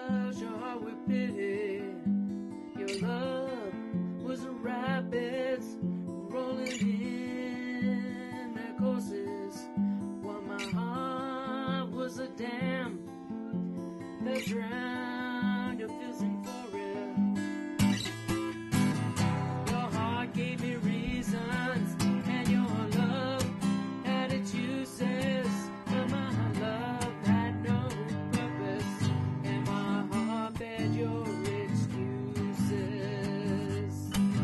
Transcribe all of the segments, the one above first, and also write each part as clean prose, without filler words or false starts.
touched your heart with pity. Your love was the rapids rolling in their courses, while my heart was a dam that drowned your feels in forest. Your heart gave me reasons, and your love had its uses, but my love had no purpose, and my heart fed your excuses.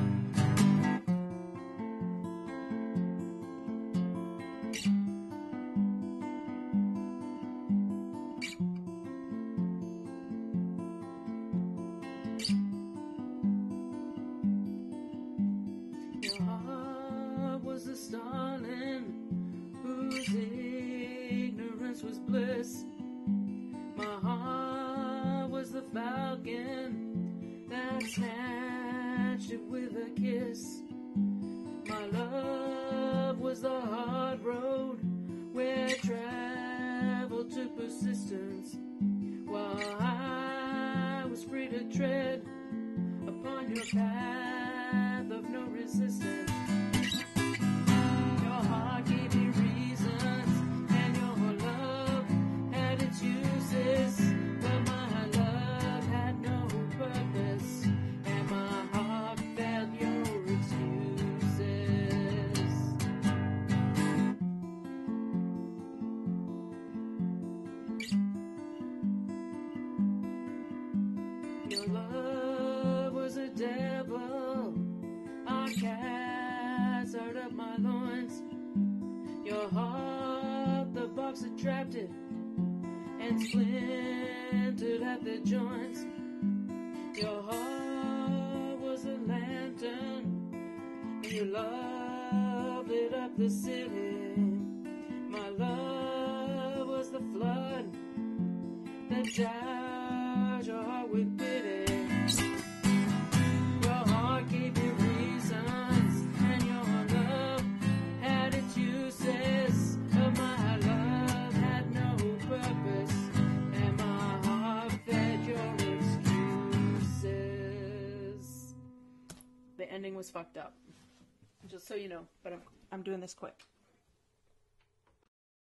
Your heart was the starling whose ignorance was bliss. My heart was the falcon that snatched it with a kiss. My love was the hard road where travel took persistence, while I was free to tread upon your path of no resistance. Your heart gave me reasons, and your love had its uses, but my love had no purpose, and my heart felt your excuses. Your love was a devil I cast out of my loins. Your heart, the box that trapped it and splintered at the joints. Your heart was a lantern, and your love lit up the city. My love was the flood that doused your heart with pity. Your heart gave me reasons, and your love had its uses, but my love had no purpose, and my heart fed your excuses. The ending was fucked up, just so you know, but I'm doing this quick.